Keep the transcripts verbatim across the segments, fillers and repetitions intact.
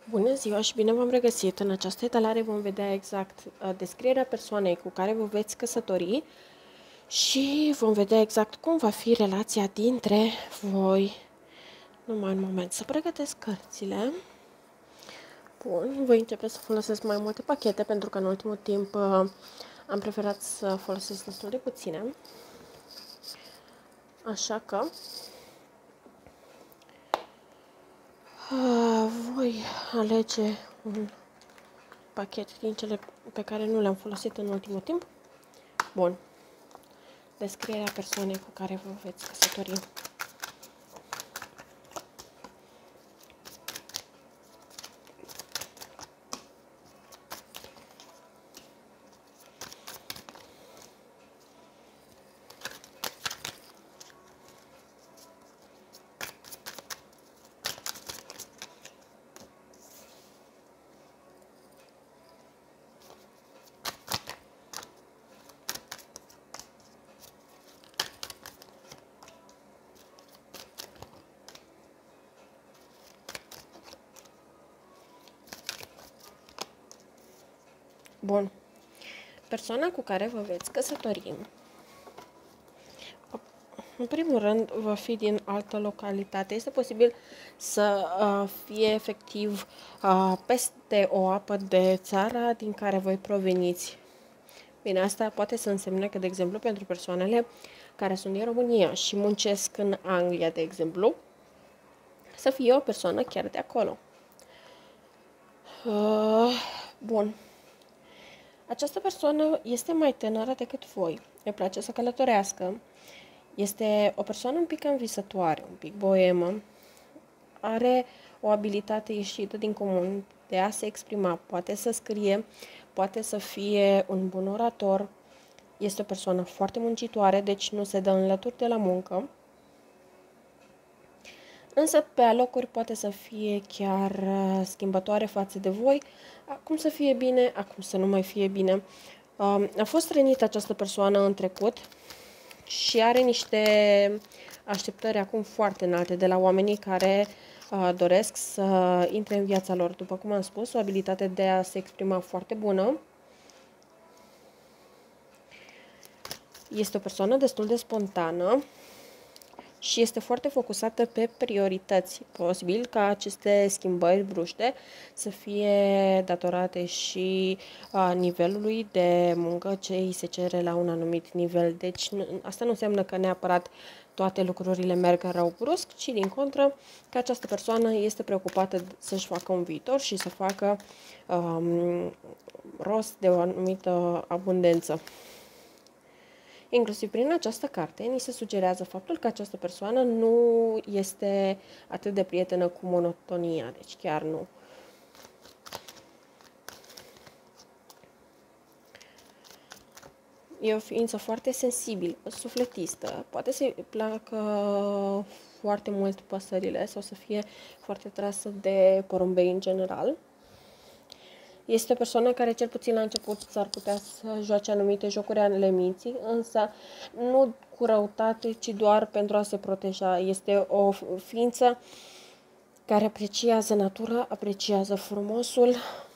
Bună ziua și bine v-am regăsit! În această etalare vom vedea exact uh, descrierea persoanei cu care vă veți căsători și vom vedea exact cum va fi relația dintre voi. Numai un moment să pregătesc cărțile. Bun, voi începe să folosesc mai multe pachete pentru că în ultimul timp uh, am preferat să folosesc destul de puține. Așa că uh, voi alege un pachet din cele pe care nu le-am folosit în ultimul timp. Bun. Descrierea persoanei cu care vă veți căsători. Bun. Persoana cu care vă veți căsători, în primul rând, va fi din altă localitate. Este posibil să uh, fie efectiv uh, peste o apă de țara din care voi proveniți. Bine, asta poate să însemne că, de exemplu, pentru persoanele care sunt din România și muncesc în Anglia, de exemplu, să fie o persoană chiar de acolo. Uh, bun. Această persoană este mai tânără decât voi, îi place să călătorească, este o persoană un pic învisătoare, un pic boemă, are o abilitate ieșită din comun de a se exprima, poate să scrie, poate să fie un bun orator, este o persoană foarte muncitoare, deci nu se dă în lături de la muncă, însă pe alocuri poate să fie chiar schimbătoare față de voi, acum să fie bine, acum să nu mai fie bine. A fost rănită această persoană în trecut și are niște așteptări acum foarte înalte de la oamenii care doresc să intre în viața lor. După cum am spus, o abilitate de a se exprima foarte bună. Este o persoană destul de spontană și este foarte focusată pe priorități. Posibil ca aceste schimbări bruște să fie datorate și a, nivelului de muncă ce îi se cere la un anumit nivel. Deci asta nu înseamnă că neapărat toate lucrurile merg rău brusc, ci din contră că această persoană este preocupată să-și facă un viitor și să facă um, rost de o anumită abundență. Inclusiv prin această carte ni se sugerează faptul că această persoană nu este atât de prietenă cu monotonia, deci chiar nu. E o ființă foarte sensibilă, sufletistă, poate să-i placă foarte mult păsările sau să fie foarte trasă de porumbei în general. Este o persoană care, cel puțin la început, s-ar putea să joace anumite jocuri ale minții, însă nu cu răutate, ci doar pentru a se proteja. Este o ființă care apreciază natura, apreciază frumosul.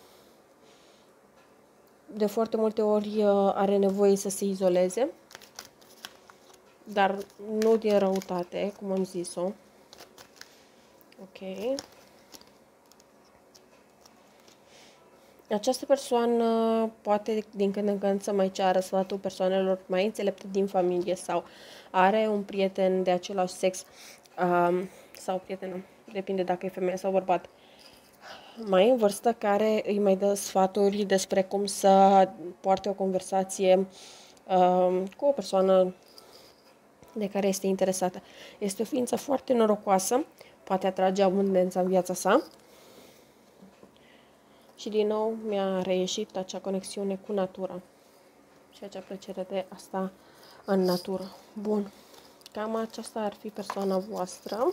De foarte multe ori are nevoie să se izoleze, dar nu din răutate, cum am zis-o. Ok. Această persoană poate din când în când să mai ceară sfatul persoanelor mai înțelepte din familie sau are un prieten de același sex um, sau prietenă, depinde dacă e femeie sau bărbat, mai în vârstă, care îi mai dă sfaturi despre cum să poarte o conversație um, cu o persoană de care este interesată. Este o ființă foarte norocoasă, poate atrage abundența în viața sa. Și din nou mi-a reieșit acea conexiune cu natura și acea plăcere de a sta în natură. Bun, cam aceasta ar fi persoana voastră.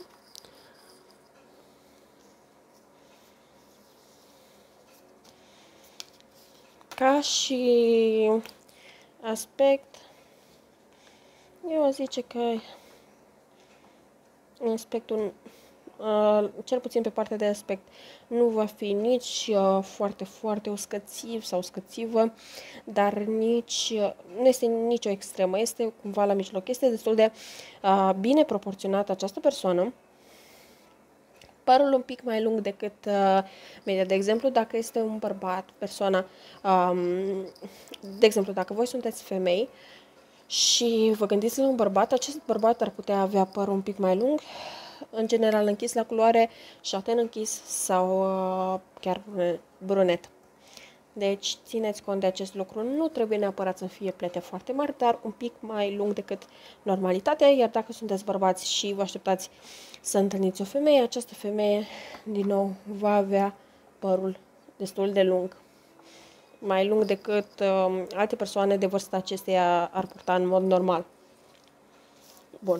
Ca și aspect, eu zice că în aspectul uh, cel puțin pe partea de aspect, nu va fi nici uh, foarte, foarte uscățiv sau uscățivă, dar nici, uh, nu este nicio extremă, este cumva la mijloc. Este destul de uh, bine proporționată această persoană. Părul un pic mai lung decât uh, media. De exemplu, dacă este un bărbat, persoana, um, de exemplu, dacă voi sunteți femei și vă gândiți la un bărbat, acest bărbat ar putea avea părul un pic mai lung, în general închis la culoare, șaten închis sau uh, chiar brunet. Deci, țineți cont de acest lucru. Nu trebuie neapărat să fie plete foarte mari, dar un pic mai lung decât normalitatea, iar dacă sunteți bărbați și vă așteptați să întâlniți o femeie, această femeie, din nou, va avea părul destul de lung. Mai lung decât uh, alte persoane de vârsta acesteia ar purta în mod normal. Bun.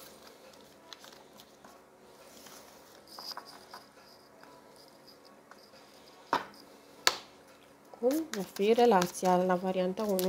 Cum va fi relația la varianta unu?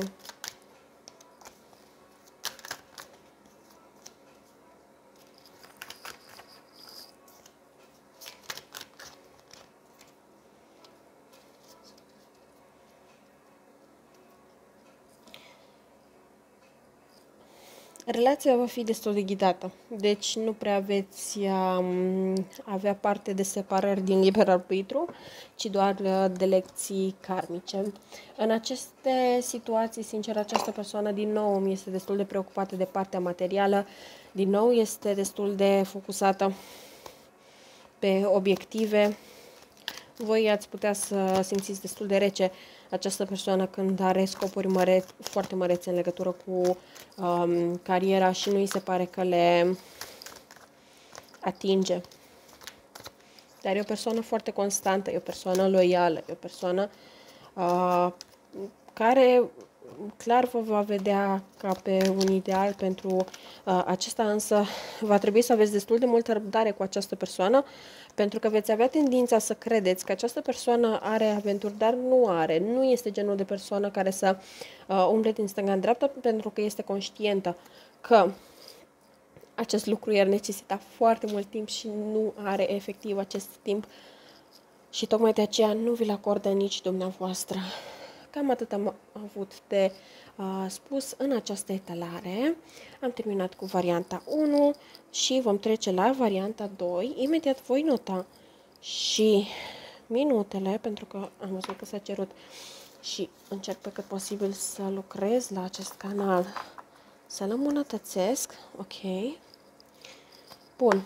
Relația va fi destul de ghidată, deci nu prea veți um, avea parte de separări din liber arbitru, ci doar de lecții karmice. În aceste situații, sincer, această persoană din nou mi este destul de preocupată de partea materială, din nou este destul de focusată pe obiective. Voi ați putea să simțiți destul de rece această persoană când are scopuri măre, foarte mărețe în legătură cu um, cariera și nu îi se pare că le atinge. Dar e o persoană foarte constantă, e o persoană loială, e o persoană uh, care clar vă va vedea ca pe un ideal pentru uh, acesta, însă va trebui să aveți destul de multă răbdare cu această persoană, pentru că veți avea tendința să credeți că această persoană are aventuri, dar nu are. Nu este genul de persoană care să uh, umble din stânga în dreapta, pentru că este conștientă că acest lucru i-ar necesita foarte mult timp și nu are efectiv acest timp și tocmai de aceea nu vi-l acordă nici dumneavoastră. Cam atât am avut de uh, spus în această etalare. Am terminat cu varianta unu și vom trece la varianta doi. Imediat voi nota și minutele, pentru că am văzut că s-a cerut și încerc pe cât posibil să lucrez la acest canal, să-l îmbunătățesc. Ok. Bun.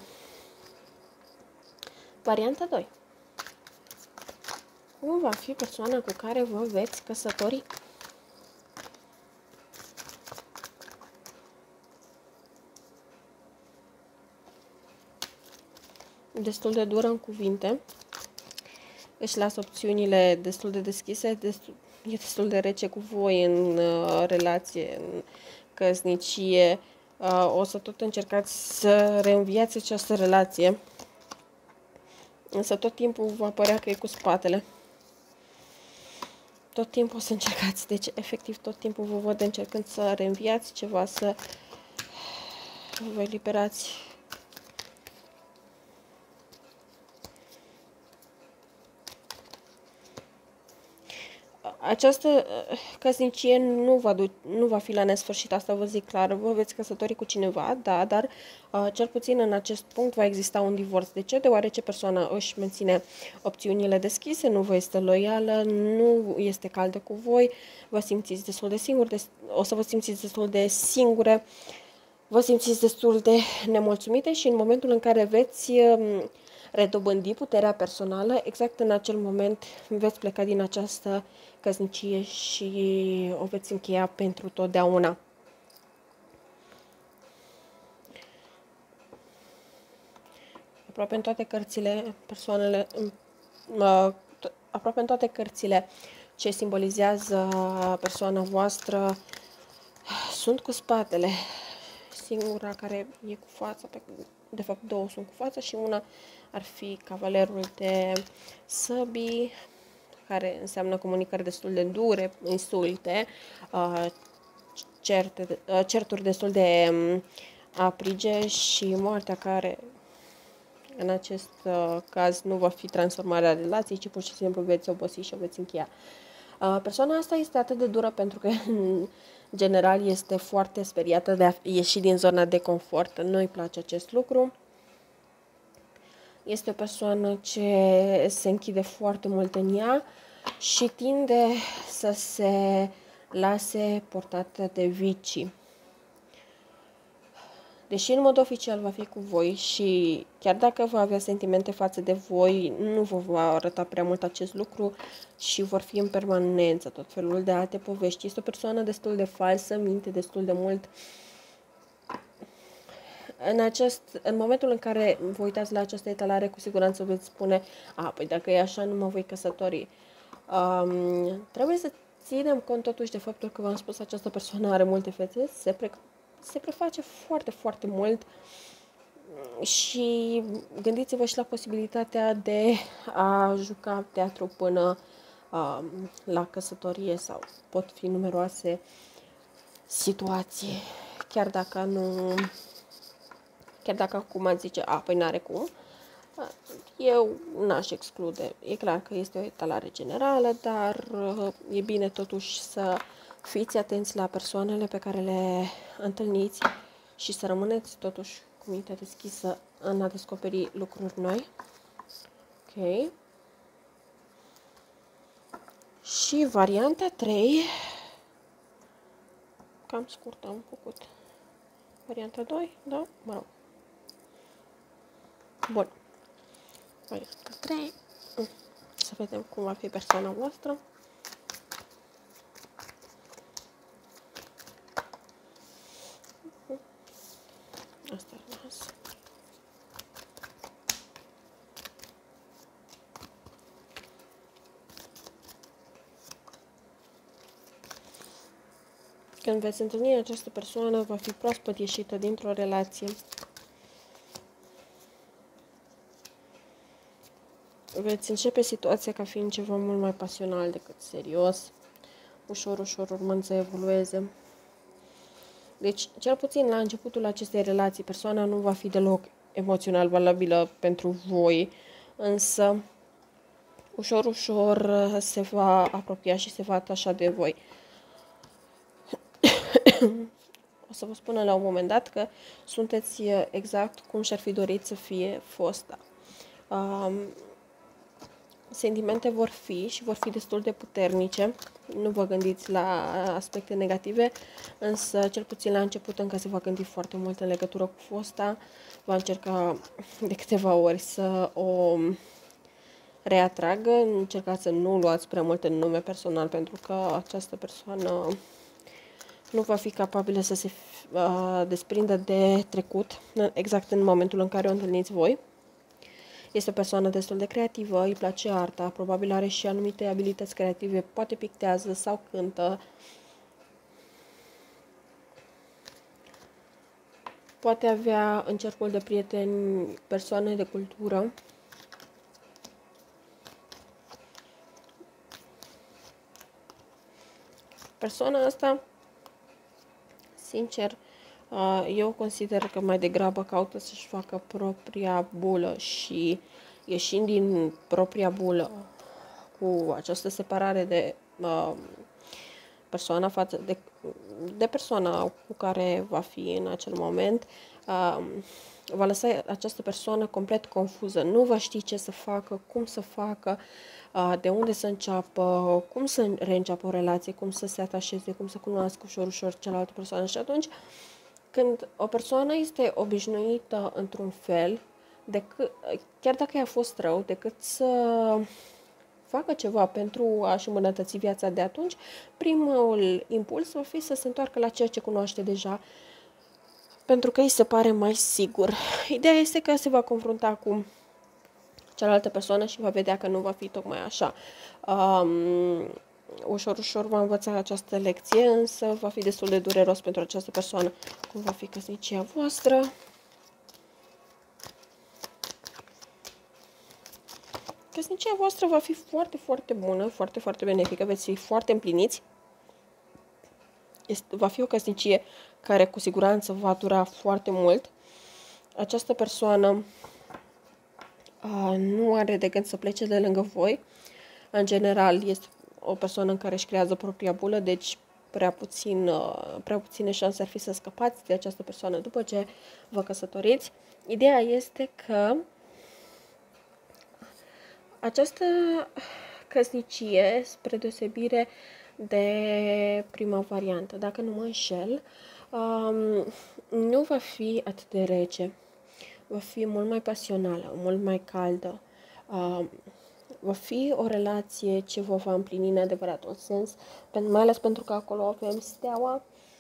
Varianta doi. Cum va fi persoana cu care vă veți căsători? Destul de dură în cuvinte. Își lasă opțiunile destul de deschise. Destul, e destul de rece cu voi în uh, relație, în căsnicie. Uh, o să tot încercați să reînviați această relație. Însă tot timpul va părea că e cu spatele. Tot timpul o să încercați, deci efectiv tot timpul vă văd încercând să reînviați ceva, să vă eliberați. Această căsnicie nu va, nu va fi la nesfârșit, asta vă zic clar, vă veți căsători cu cineva, da, dar uh, cel puțin în acest punct va exista un divorț. De ce? Deoarece persoana își menține opțiunile deschise, nu vă este loială, nu este caldă cu voi, vă simțiți destul de singuri, de, o să vă simțiți destul de singure, vă simțiți destul de nemulțumite și în momentul în care veți uh, redobândi puterea personală, exact în acel moment veți pleca din această căsnicie și o veți încheia pentru totdeauna. Aproape în toate cărțile, persoanele, aproape în toate cărțile ce simbolizează persoana voastră sunt cu spatele. Singura care e cu fața, de fapt două sunt cu fața și una ar fi cavalerul de săbii, care înseamnă comunicări destul de dure, insulte, certe, certuri destul de aprige și moartea care În acest uh, caz nu va fi transformarea relației, ci pur și simplu veți obosi și o veți încheia. Uh, persoana asta este atât de dură pentru că, în general, este foarte speriată de a ieși din zona de confort. Nu-i place acest lucru. Este o persoană ce se închide foarte mult în ea și tinde să se lase portată de vicii. Deși în mod oficial va fi cu voi și chiar dacă va avea sentimente față de voi, nu vă va arăta prea mult acest lucru și vor fi în permanență tot felul de alte povești. Este o persoană destul de falsă, minte destul de mult. În, acest, în momentul în care vă uitați la această etalare, cu siguranță veți spune: a, păi dacă e așa, nu mă voi căsători. Um, trebuie să ținem cont totuși de faptul că v-am spus, această persoană are multe fețe, se, pre, se preface foarte, foarte mult și gândiți-vă și la posibilitatea de a juca teatru până um, la căsătorie, sau pot fi numeroase situații, chiar dacă nu... Chiar dacă acum ați zice, a, păi n-are cum, eu n-aș exclude. E clar că este o etalare generală, dar e bine totuși să fiți atenți la persoanele pe care le întâlniți și să rămâneți totuși cu mintea deschisă în a descoperi lucruri noi. Ok. Și varianta trei, cam scurt am făcut. Varianta doi, da? Mă rog. Bun. Varianta trei. Să vedem cum va fi persoana voastră. Asta e las. Când veți întâlni această persoană, va fi proaspăt ieșită dintr-o relație. Veți începe situația ca fiind ceva mult mai pasional decât serios, ușor, ușor urmând să evolueze. Deci, cel puțin la începutul acestei relații, persoana nu va fi deloc emoțional valabilă pentru voi, însă ușor, ușor se va apropia și se va atașa de voi. O să vă spună la un moment dat că sunteți exact cum și-ar fi dorit să fie fosta. Um, Sentimente vor fi și vor fi destul de puternice. Nu vă gândiți la aspecte negative, însă cel puțin la început încă se va gândi foarte mult în legătură cu fosta. Va încerca de câteva ori să o reatragă. Încercați să nu luați prea mult în nume personal, pentru că această persoană nu va fi capabilă să se uh, desprindă de trecut exact în momentul în care o întâlniți voi. Este o persoană destul de creativă, îi place arta, probabil are și anumite abilități creative, poate pictează sau cântă. Poate avea în cercul de prieteni persoane de cultură. Persoana asta, sincer, eu consider că mai degrabă caută să-și facă propria bulă și ieșind din propria bulă cu această separare de uh, persoana față de, de persoana cu care va fi în acel moment, uh, va lăsa această persoană complet confuză. Nu va ști ce să facă, cum să facă, uh, de unde să înceapă, cum să reînceapă o relație, cum să se atașeze, cum să cunoască ușor, ușor cealaltă persoană. Și atunci, când o persoană este obișnuită într-un fel, decât, chiar dacă i-a fost rău, decât să facă ceva pentru a-și îmbunătăți viața de atunci, primul impuls va fi să se întoarcă la ceea ce cunoaște deja, pentru că îi se pare mai sigur. Ideea este că se va confrunta cu cealaltă persoană și va vedea că nu va fi tocmai așa. Um, ușor, ușor va învăța această lecție, însă va fi destul de dureros pentru această persoană. Cum va fi căsnicia voastră? Căsnicia voastră va fi foarte, foarte bună, foarte, foarte benefică, veți fi foarte împliniți. Este, va fi o căsnicie care cu siguranță va dura foarte mult. Această persoană uh, nu are de gând să plece de lângă voi. În general, este o persoană în care își creează propria bulă, deci prea, puțin, uh, prea puține șanse ar fi să scăpați de această persoană după ce vă căsătoriți. Ideea este că această căsnicie, spre deosebire de prima variantă, dacă nu mă înșel, um, nu va fi atât de rece. Va fi mult mai pasională, mult mai caldă. Um, va fi o relație ce vă va împlini în adevăratul sens, mai ales pentru că acolo avem steaua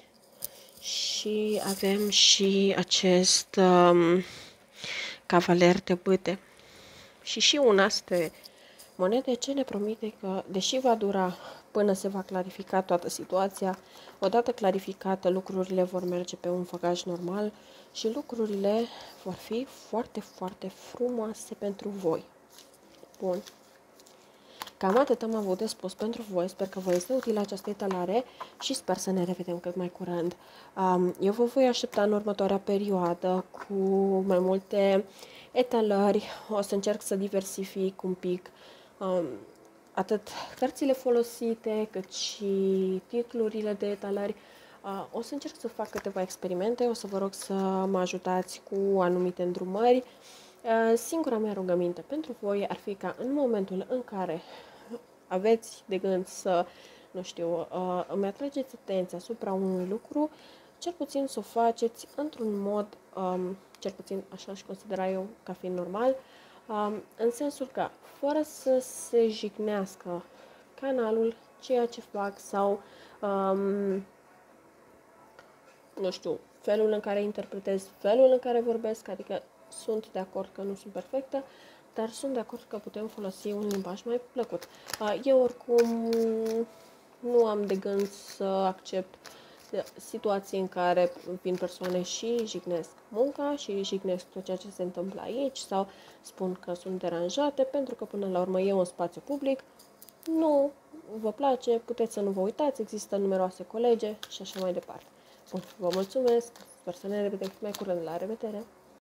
și avem și acest um, cavaler de bâte. Și și un as de monede ce ne promite că, deși va dura până se va clarifica toată situația, odată clarificată, lucrurile vor merge pe un făgaș normal și lucrurile vor fi foarte, foarte frumoase pentru voi. Bun. Cam atât am avut de spus pentru voi. Sper că vă este utilă această etalare și sper să ne revedem cât mai curând. Eu vă voi aștepta în următoarea perioadă cu mai multe etalări. O să încerc să diversific un pic atât cărțile folosite, cât și titlurile de etalări. O să încerc să fac câteva experimente, o să vă rog să mă ajutați cu anumite îndrumări. Singura mea rugăminte pentru voi ar fi ca în momentul în care aveți de gând să, nu știu, îmi atrageți atenția asupra unui lucru, cel puțin să o faceți într-un mod, cel puțin așa aș considera eu ca fiind normal, în sensul că, fără să se jignească canalul, ceea ce fac sau, nu știu, felul în care interpretez, felul în care vorbesc, adică sunt de acord că nu sunt perfectă, dar sunt de acord că putem folosi un limbaj mai plăcut. Eu oricum nu am de gând să accept situații în care vin persoane și jignesc munca și jignesc tot ceea ce se întâmplă aici sau spun că sunt deranjate, pentru că până la urmă e un spațiu public. Nu vă place, puteți să nu vă uitați, există numeroase colege și așa mai departe. Bun, vă mulțumesc, sper să ne revedem mai curând, la revedere!